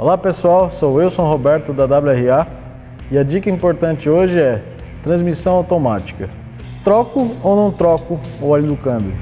Olá pessoal, sou Wilson Roberto da WRA e a dica importante hoje é transmissão automática. Troco ou não troco o óleo do câmbio?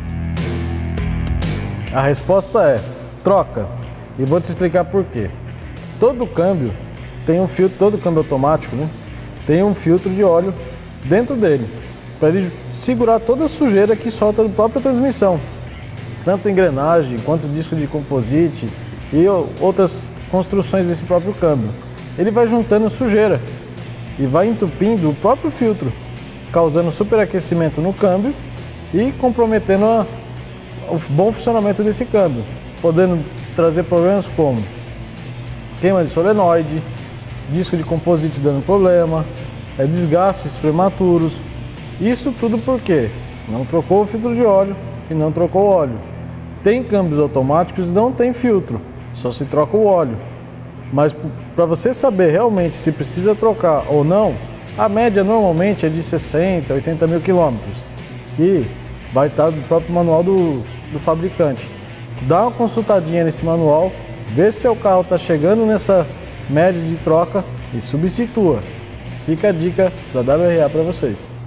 A resposta é troca, e vou te explicar por quê. Todo câmbio tem um filtro, todo câmbio automático, tem um filtro de óleo dentro dele, para ele segurar toda a sujeira que solta da própria transmissão, tanto engrenagem quanto disco de composite e outras construções desse próprio câmbio. Ele vai juntando sujeira e vai entupindo o próprio filtro, causando superaquecimento no câmbio e comprometendo o bom funcionamento desse câmbio, podendo trazer problemas como queima de solenoide, disco de composite dando problema, desgastes prematuros. Isso tudo porque não trocou o filtro de óleo e não trocou o óleo. Tem câmbios automáticos e não tem filtro, só se troca o óleo. Mas para você saber realmente se precisa trocar ou não, a média normalmente é de 60, 80 mil quilômetros, que vai estar no próprio manual do fabricante. Dá uma consultadinha nesse manual, vê se seu carro está chegando nessa média de troca e substitua. Fica a dica da WRA para vocês.